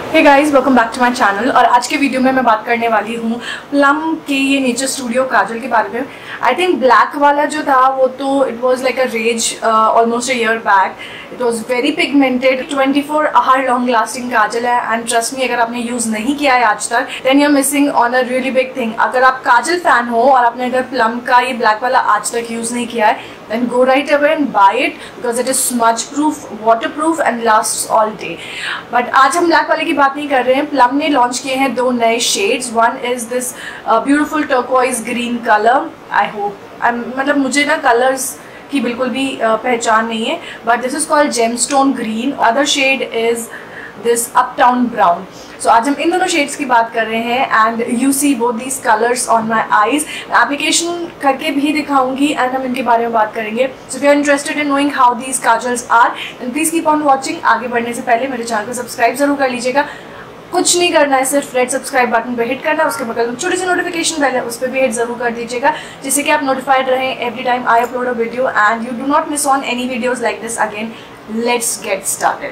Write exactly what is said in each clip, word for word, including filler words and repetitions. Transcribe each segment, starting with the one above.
Hey guys, welcome back to my channel. और आज के वीडियो में मैं बात करने वाली हूँ प्लम के ये नेचर स्टूडियो काजल के बारे में। आई थिंक ब्लैक वाला जो था वो तो it was like a rage almost a year back. It was very pigmented, twenty four hour long lasting kajal है। एंड ट्रस्ट मी, अगर आपने यूज़ नहीं किया है आज तक then you are missing on a really big thing. अगर आप काजल फैन हो और आपने अगर प्लम का ये ब्लैक वाला आज तक यूज़ नहीं किया है then go right away and buy it because it is smudge proof, waterproof and lasts all day. But आज हम ब्लैक वाले की बात नहीं कर रहे हैं। प्लम ने लॉन्च किए हैं दो नए shades. One is this beautiful turquoise green colour. I hope मतलब मुझे ना कलर्स की बिल्कुल भी uh, पहचान नहीं है, but this is called gemstone green. Other shade is this uptown brown. So आज हम इन दोनों शेड्स की बात कर रहे हैं and you see both these colours on my eyes. Application करके भी दिखाऊंगी एंड हम इनके बारे में बात करेंगे। So if you are interested in knowing how these kajals are then please keep on watching. आगे बढ़ने से पहले मेरे चैनल को सब्सक्राइब जरूर कर लीजिएगा। कुछ नहीं करना है, सिर्फ रेड सब्सक्राइब बटन पे हिट करना है। उसके बगल में छोटी सी नोटिफिकेशन बेल है, उस पर भी हिट जरूर कर दीजिएगा जिससे कि आप नोटिफाइड रहें every time I upload a video and you do not miss on any videos like this again. Let's get started.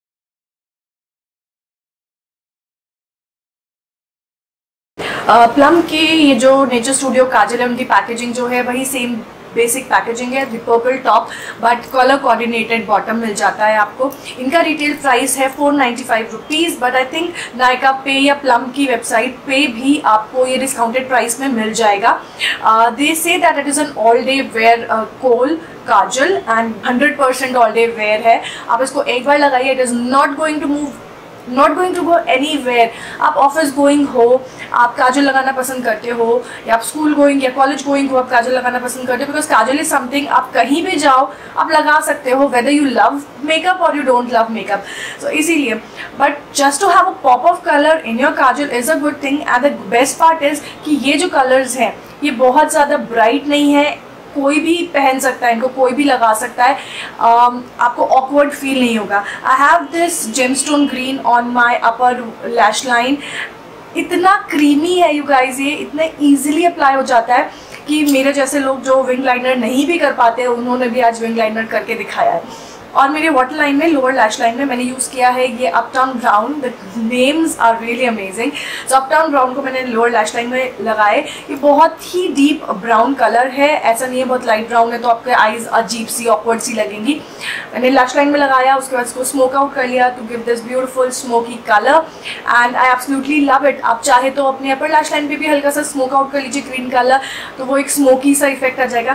Plum uh, के ये जो नेचर स्टूडियो काजल है उनकी पैकेजिंग जो है वही सेम बेसिक पैकेजिंग है, purple top but colour coordinated bottom मिल जाता है आपको। इनका रिटेल प्राइस है four ninety five rupees, but I think Nykaa पे या प्लम की वेबसाइट पे भी आपको ये डिस्काउंटेड प्राइस में मिल जाएगा। They say that it is an all day wear kohl kajal and hundred percent all day wear है। आप इसको एक बार लगाइए, it is not going to move, not going to go anywhere. आप ऑफिस गोइंग हो, आप काजल लगाना पसंद करते हो, या आप स्कूल गोइंग या कॉलेज गोइंग हो, आप काजल लगाना पसंद करते हो, बिकॉज काजल इज समथिंग आप कहीं भी जाओ आप लगा सकते हो, वेदर यू लव मेकअप और you don't love makeup. So इसीलिए but just to have a pop of colour in your kajal is a good thing. And the best part is कि ये जो कलर्स हैं ये बहुत ज़्यादा ब्राइट नहीं है, कोई भी पहन सकता है इनको, कोई भी लगा सकता है, um, आपको ऑकवर्ड फील नहीं होगा। I have this gemstone green on my upper lash line. इतना क्रीमी है यू गाइज, ये इतना ईजिली अप्लाई हो जाता है कि मेरे जैसे लोग जो विंग लाइनर नहीं भी कर पाते उन्होंने भी आज विंग लाइनर करके दिखाया है। और मेरे वाटर लाइन में, लोअर लैश लाइन में मैंने यूज़ किया है ये uptown brown. The names are really amazing. So uptown brown को मैंने लोअर लैश लाइन में लगाए। ये बहुत ही डीप ब्राउन कलर है, ऐसा नहीं है बहुत लाइट ब्राउन है तो आपके आईज अजीब सी ऑकवर्ड सी लगेंगी। मैंने लैश लाइन में लगाया, उसके बाद इसको स्मोक आउट कर लिया to give this beautiful smoky colour and I absolutely love it. आप चाहे तो अपने अपर लैश लाइन पे भी हल्का सा स्मोक आउट कर लीजिए ग्रीन कलर, तो वो एक स्मोकी सा इफेक्ट आ जाएगा।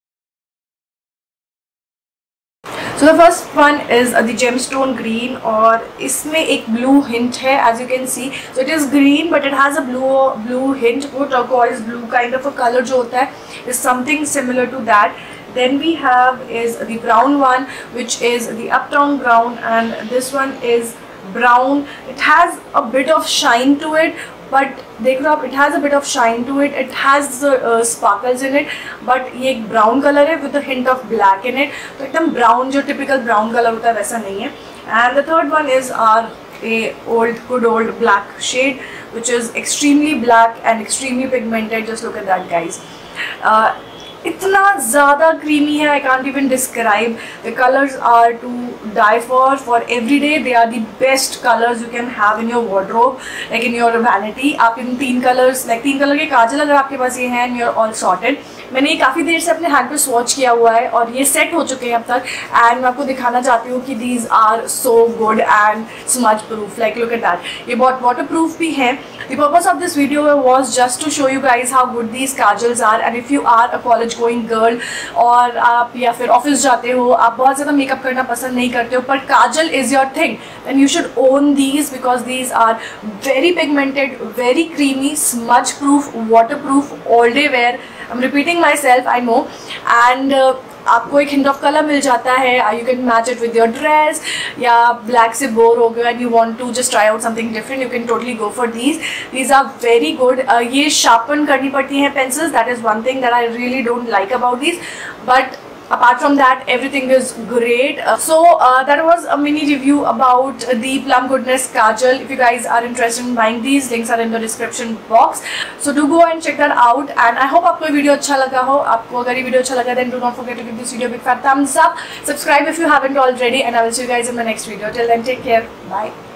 So the first one is uh, the gemstone green और इसमें एक blue hint है as you can see. So it is green but it has a blue blue hint. वो turquoise blue kind of a color जो होता है is something similar to that. Then we have is the brown one which is the uptown brown and this one is brown. It has a bit of shine to it. But देख लो आप, it has a bit of shine to it, it has sparkles in it, but ये एक brown colour है with a hint of black in it. तो एकदम brown जो typical brown colour होता है वैसा नहीं है। And the third one is our a old good old black shade which is extremely black and extremely pigmented. Just look at that guys. इतना ज़्यादा क्रीमी है, I can't even describe. The colours are to die for for every day. They are the best colours you can have in your wardrobe, like in your vanity. आप इन तीन colours, like तीन colour के काजल अगर आपके पास ये हैं and you are all sorted. मैंने ये काफ़ी देर से अपने हैंड पे स्वॉच किया हुआ है और ये सेट हो चुके हैं अब तक एंड मैं आपको दिखाना चाहती हूँ कि these are so good and smudge proof. Like look at that, ये बहुत वाटर प्रूफ भी हैं। The purpose of this video was just to show you guys how good these kajals are. And if you are a college going girl और आप या फिर office जाते हो, आप बहुत ज़्यादा मेकअप करना पसंद नहीं करते हो पर kajal is your thing, then you should own these because these are very pigmented, very creamy, smudge proof, water proof, all day wear. I am repeating myself, I know. And आपको एक hint of colour मिल जाता है, you can match it with your dress, या black से bore हो गए and you want to just try out something different, you can totally go for these. These are very good. ये sharpen करनी पड़ती हैं pencils, that is one thing that I really don't like about these, but apart from that everything is great. Uh, so uh, that was a mini review about the Plum Goodness Kajal. If you guys are interested in buying these, links are in the description box, so do go and check that out. And I hope आपको ये video अच्छा लगा हो. आपको अगर ये video अच्छा लगा then do not forget to give this video a big fat thumbs up. Subscribe if you haven't already, and I will see you guys in the next video. Till then, take care. Bye.